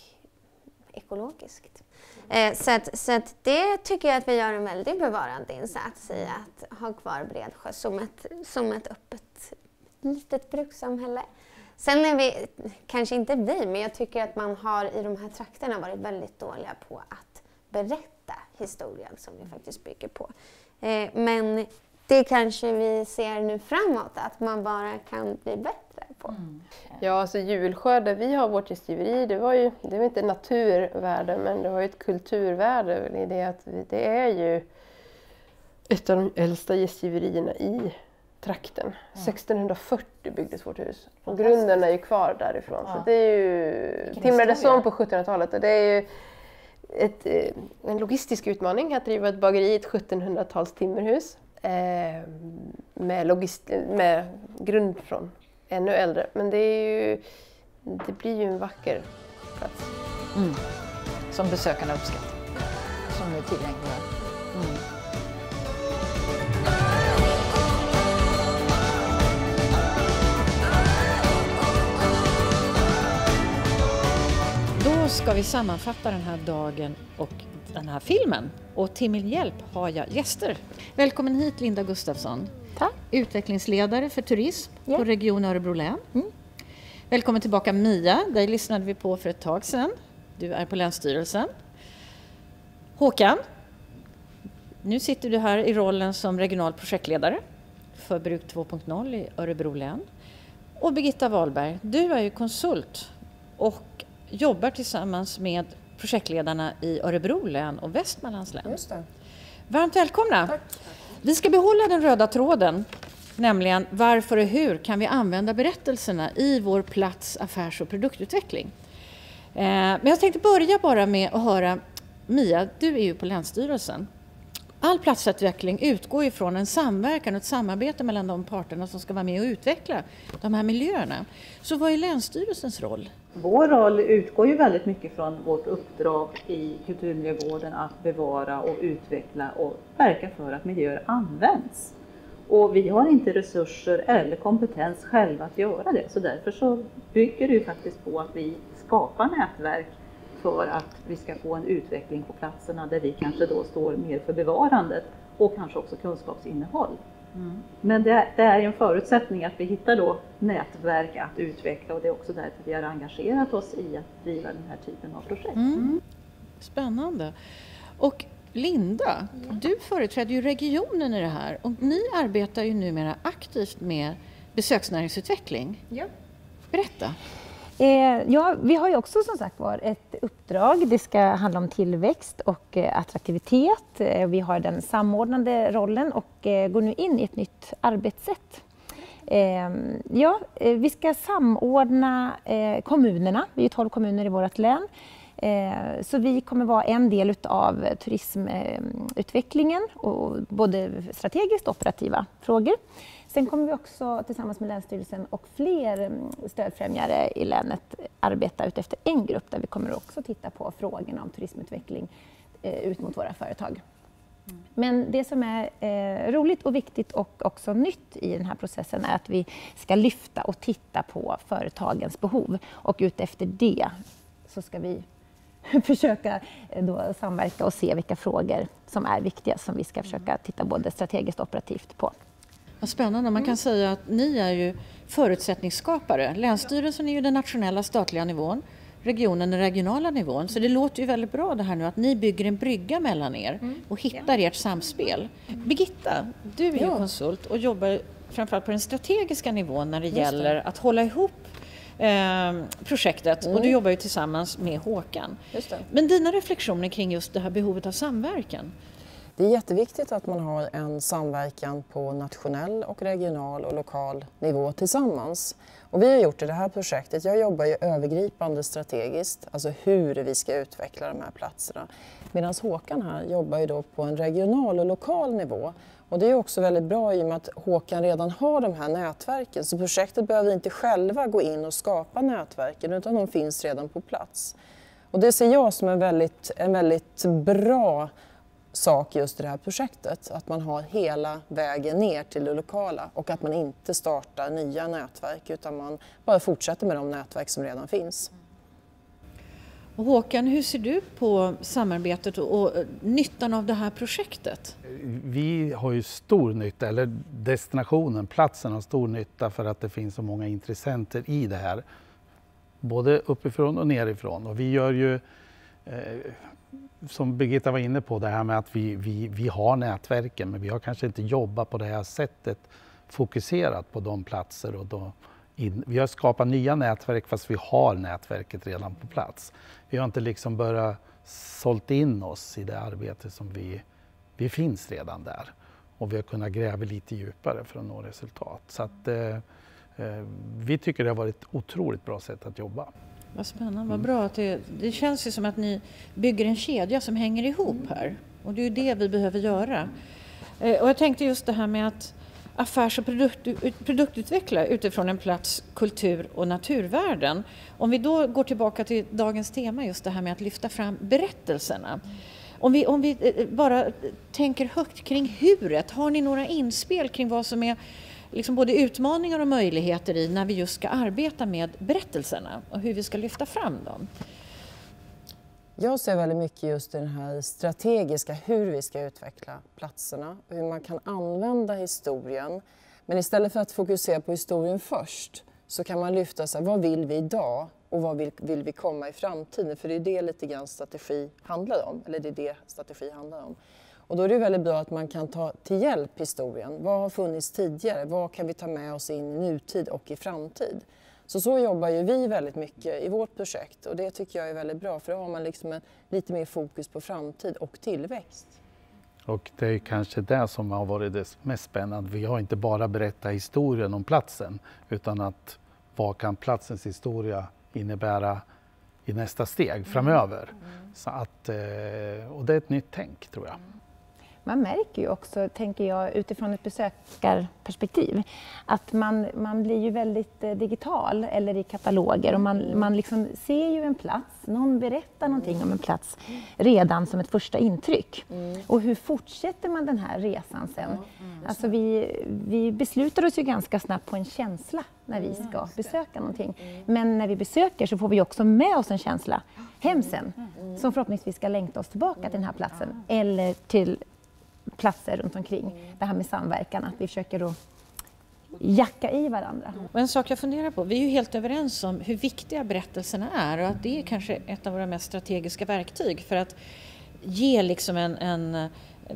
ekologiskt. Eh, så att, så att det tycker jag att vi gör en väldigt bevarande insats i att ha kvar Bredsjö som ett, som ett öppet litet brukssamhälle. Sen är vi, kanske inte vi, men jag tycker att man har i de här trakterna varit väldigt dåliga på att berätta historien som vi faktiskt bygger på. Eh, men det kanske vi ser nu framåt, att man bara kan bli bättre på. Mm. Ja, alltså Hjulsjö där vi har vårt gästgiveri, det var ju, det var inte naturvärde, men det var ju ett kulturvärde i det att det är ju ett av de äldsta gästgiverierna i trakten. Mm. sextonhundrafyrtio byggdes vårt hus. Och grunden är ju kvar därifrån. Ja. Så det är ju timmerdeson på sjuttonhundratalet och det är ju ett, en logistisk utmaning att driva ett bageri i ett sjuttonhundratals timmerhus. Eh, med, logist- med grund från ännu äldre. Men det, är ju, det blir ju en vacker plats. Mm. Som besökarna uppskattar. Som är tillgängliga. Mm. Då ska vi sammanfatta den här dagen och den här filmen. Och till min hjälp har jag gäster. Välkommen hit Linda Gustafsson. Tack. Utvecklingsledare för turism yeah. på Region Örebro län. Mm. Välkommen tillbaka Mia. Dig lyssnade vi på för ett tag sedan. Du är på Länsstyrelsen. Håkan. Nu sitter du här i rollen som regional projektledare för Bruk två punkt noll i Örebro län. Och Birgitta Wahlberg, du är ju konsult och jobbar tillsammans med projektledarna i Örebro län och Västmanlands län. Just det. Varmt välkomna. Tack. Vi ska behålla den röda tråden, nämligen varför och hur kan vi använda berättelserna i vår plats-, affärs- och produktutveckling. Eh, men jag tänkte börja bara med att höra, Mia, du är ju på Länsstyrelsen. All platsutveckling utgår ifrån en samverkan och ett samarbete mellan de parterna som ska vara med och utveckla de här miljöerna. Så vad är Länsstyrelsens roll? Vår roll utgår ju väldigt mycket från vårt uppdrag i kulturmiljövården att bevara och utveckla och verka för att miljöer används. Och vi har inte resurser eller kompetens själva att göra det, så därför så bygger det ju faktiskt på att vi skapar nätverk för att vi ska få en utveckling på platserna där vi kanske då står mer för bevarandet och kanske också kunskapsinnehåll. Mm. Men det, det är en förutsättning att vi hittar då nätverk att utveckla och det är också därför vi har engagerat oss i att driva den här typen av projekt. Mm. Spännande. Och Linda, ja. Du företräder ju regionen i det här och ni arbetar ju numera aktivt med besöksnäringsutveckling. Ja. Berätta. Eh, ja, vi har ju också som sagt var ett uppdrag. Det ska handla om tillväxt och eh, attraktivitet. Eh, vi har den samordnande rollen och eh, går nu in i ett nytt arbetssätt. Eh, ja, eh, vi ska samordna eh, kommunerna. Vi är tolv kommuner i vårt län. Eh, så vi kommer vara en del av turismutvecklingen och både strategiskt och operativa frågor. Sen kommer vi också tillsammans med Länsstyrelsen och fler stödfrämjare i länet arbeta ut efter en grupp där vi kommer också titta på frågorna om turismutveckling eh, ut mot våra företag. Mm. Men det som är eh, roligt och viktigt och också nytt i den här processen är att vi ska lyfta och titta på företagens behov, och ut efter det så ska vi försöka då samverka och se vilka frågor som är viktiga som vi ska försöka titta både strategiskt och operativt på. Vad spännande. Man kan säga att ni är ju förutsättningsskapare. Länsstyrelsen är ju den nationella statliga nivån, regionen den regionala nivån. Så det låter ju väldigt bra det här nu att ni bygger en brygga mellan er och hittar ert samspel. Birgitta, du är ju Ja. konsult och jobbar framförallt på den strategiska nivån när det Just det. gäller att hålla ihop eh, projektet. Mm. Och du jobbar ju tillsammans med Håkan. Just det. Men dina reflektioner kring just det här behovet av samverkan? Det är jätteviktigt att man har en samverkan på nationell och regional och lokal nivå tillsammans. Och vi har gjort i det här projektet, jag jobbar ju övergripande strategiskt, alltså hur vi ska utveckla de här platserna. Medan Håkan här jobbar ju då på en regional och lokal nivå. Och det är också väldigt bra i och med att Håkan redan har de här nätverken, så projektet behöver inte själva gå in och skapa nätverken utan de finns redan på plats. Och det ser jag som en väldigt, en väldigt bra sak just i det här projektet, att man har hela vägen ner till det lokala och att man inte startar nya nätverk utan man bara fortsätter med de nätverk som redan finns. Och Håkan, hur ser du på samarbetet och, och nyttan av det här projektet? Vi har ju stor nytta, eller destinationen, platsen har stor nytta för att det finns så många intressenter i det här. Både uppifrån och nerifrån. Och vi gör ju, eh, som Birgitta var inne på, det här med att vi, vi, vi har nätverken men vi har kanske inte jobbat på det här sättet fokuserat på de platser. Och då in, vi har skapat nya nätverk fast vi har nätverket redan på plats. Vi har inte liksom börjat sålt in oss i det arbete som vi, vi finns redan där. Och vi har kunnat gräva lite djupare för att nå resultat. Så att, eh, eh, vi tycker det har varit ett otroligt bra sätt att jobba. Vad spännande, vad bra. Att det, det känns ju som att ni bygger en kedja som hänger ihop här. Och det är ju det vi behöver göra. Eh, och jag tänkte just det här med att affärs- och produkt, produktutveckla utifrån en plats kultur- och naturvärden. Om vi då går tillbaka till dagens tema, just det här med att lyfta fram berättelserna. Om vi, om vi bara tänker högt kring huret, har ni några inspel kring vad som är liksom både utmaningar och möjligheter i när vi just ska arbeta med berättelserna och hur vi ska lyfta fram dem? Jag ser väldigt mycket just i den här strategiska, hur vi ska utveckla platserna och hur man kan använda historien. Men istället för att fokusera på historien först så kan man lyfta sig, vad vill vi idag och vad vill, vill vi komma i framtiden? För det är det lite grann strategi handlar om, eller det är det strategi handlar om. Och då är det väldigt bra att man kan ta till hjälp historien. Vad har funnits tidigare? Vad kan vi ta med oss in i nutid och i framtid? Så så jobbar ju vi väldigt mycket i vårt projekt och det tycker jag är väldigt bra för då har man liksom en, lite mer fokus på framtid och tillväxt. Och det är kanske det som har varit det mest spännande. Vi har inte bara berättat historien om platsen utan att vad kan platsens historia innebära i nästa steg framöver. Mm. Så att, och det är ett nytt tänk tror jag. Man märker ju också, tänker jag, utifrån ett besökarperspektiv att man, man blir ju väldigt digital eller i kataloger och man, man liksom ser ju en plats, någon berättar någonting om en plats redan som ett första intryck. Mm. Och hur fortsätter man den här resan sen? Mm. Alltså vi, vi beslutar oss ju ganska snabbt på en känsla när vi ska besöka någonting. Men när vi besöker så får vi också med oss en känsla hem sen som förhoppningsvis ska längta oss tillbaka till den här platsen eller till platser runt omkring. Det här med samverkan, att vi försöker då jacka i varandra. Och en sak jag funderar på, vi är ju helt överens om hur viktiga berättelserna är och att det är kanske ett av våra mest strategiska verktyg för att ge liksom en, en,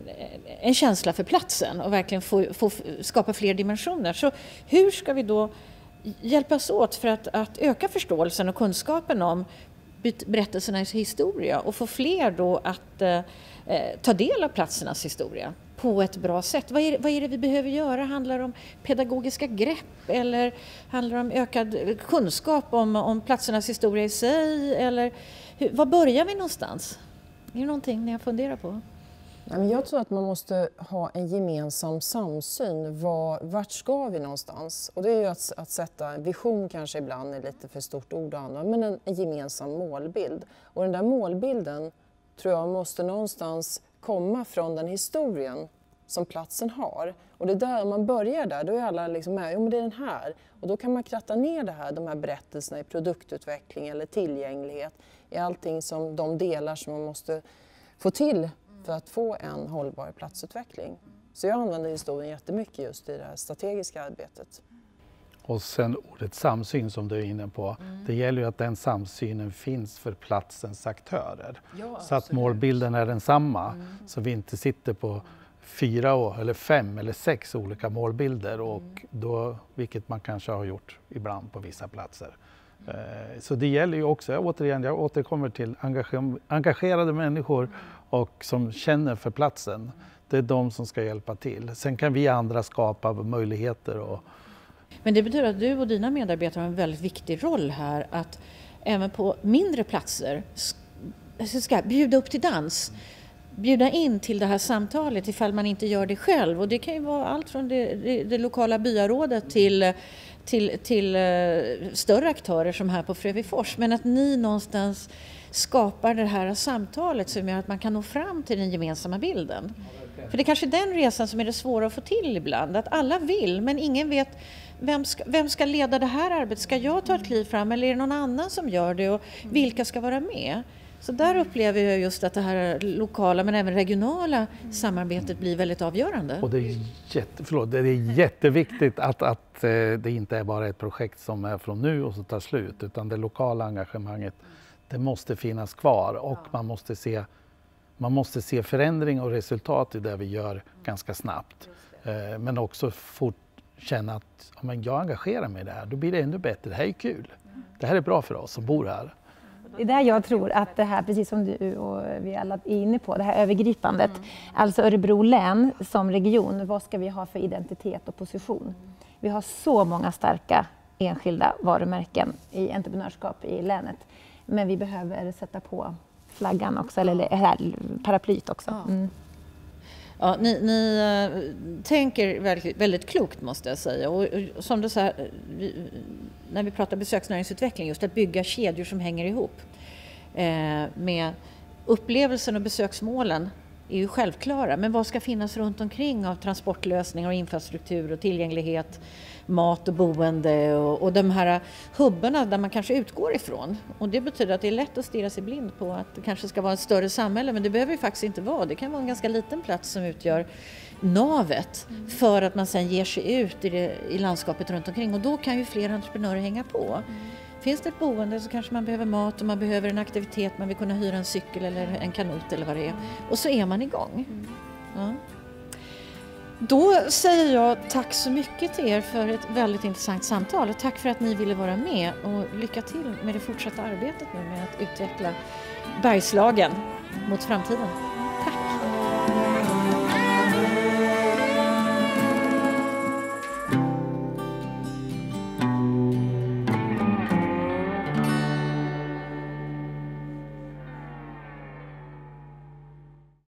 en känsla för platsen och verkligen få, få skapa fler dimensioner. Så hur ska vi då hjälpas åt för att, att öka förståelsen och kunskapen om berättelsernas historia och få fler då att eh, ta del av platsernas historia på ett bra sätt. Vad är, det, vad är det vi behöver göra? Handlar det om pedagogiska grepp eller handlar det om ökad kunskap om, om platsernas historia i sig? Eller hur, var börjar vi någonstans? Är det någonting ni har funderat på? Nej, men jag tror att man måste ha en gemensam samsyn. Var, vart ska vi någonstans? Och det är ju att, att sätta vision, kanske ibland är lite för stort ord att använda, men en, en gemensam målbild. Och den där målbilden tror jag måste någonstans komma från den historien som platsen har. Och det är där, om man börjar där, då är alla liksom med, jo men det är den här. Och då kan man kratta ner det här, de här berättelserna i produktutveckling eller tillgänglighet, i allting som de delar som man måste få till för att få en hållbar platsutveckling. Så jag använder historien jättemycket just i det här strategiska arbetet. Och sen ordet samsyn som du är inne på. Mm. Det gäller ju att den samsynen finns för platsens aktörer. Ja, så att målbilden är densamma. Mm. Så vi inte sitter på fyra år, eller fem eller sex olika målbilder. Och mm. då, vilket man kanske har gjort ibland på vissa platser. Mm. Så det gäller ju också, återigen, jag återkommer till engagerade människor och som känner för platsen. Det är de som ska hjälpa till. Sen kan vi andra skapa möjligheter. Och... Men det betyder att du och dina medarbetare har en väldigt viktig roll här. Att även på mindre platser ska bjuda upp till dans. Bjuda in till det här samtalet ifall man inte gör det själv. Och det kan ju vara allt från det, det, det lokala byarådet till... till, till uh, större aktörer som här på Frövifors. Men att ni någonstans skapar det här samtalet som gör att man kan nå fram till den gemensamma bilden. För det är kanske den resan som är det svåra att få till ibland. Att alla vill, men ingen vet vem ska, vem ska leda det här arbetet. Ska jag ta ett kliv fram eller är det någon annan som gör det? Och vilka ska vara med? Så där upplever jag just att det här lokala men även regionala samarbetet blir väldigt avgörande. Och det är, jätte, förlåt, det är jätteviktigt att, att det inte är bara ett projekt som är från nu och så tar slut. Utan det lokala engagemanget, det måste finnas kvar och man måste se, man måste se förändring och resultat i det vi gör ganska snabbt. Men också fort känna att ja, men jag engagerar mig i det här, då blir det ännu bättre. Det här är kul. Det här är bra för oss som bor här. Det är där jag tror att det här, precis som du och vi alla är inne på, det här övergripandet. Mm. Alltså Örebro län som region, vad ska vi ha för identitet och position? Mm. Vi har så många starka enskilda varumärken i entreprenörskap i länet. Men vi behöver sätta på flaggan också, eller här, paraplyt också. Mm. Ja, ni, ni äh, tänker väldigt, väldigt klokt måste jag säga. Och, och som du sa, vi, när vi pratar besöksnäringsutveckling, just att bygga kedjor som hänger ihop. Eh, med upplevelsen och besöksmålen är ju självklara. Men vad ska finnas runt omkring av transportlösningar och infrastruktur och tillgänglighet, mat och boende och, och de här hubbarna där man kanske utgår ifrån. Och det betyder att det är lätt att stirra sig blind på att det kanske ska vara ett större samhälle, men det behöver ju faktiskt inte vara. Det kan vara en ganska liten plats som utgör navet mm. för att man sen ger sig ut i, det, i landskapet runt omkring, och då kan ju fler entreprenörer hänga på. Mm. Finns det ett boende så kanske man behöver mat och man behöver en aktivitet, man vill kunna hyra en cykel eller en kanot eller vad det är. Och så är man igång. Mm. Ja. Då säger jag tack så mycket till er för ett väldigt intressant samtal. Och tack för att ni ville vara med, och lycka till med det fortsatta arbetet nu med att utveckla Bergslagen mot framtiden.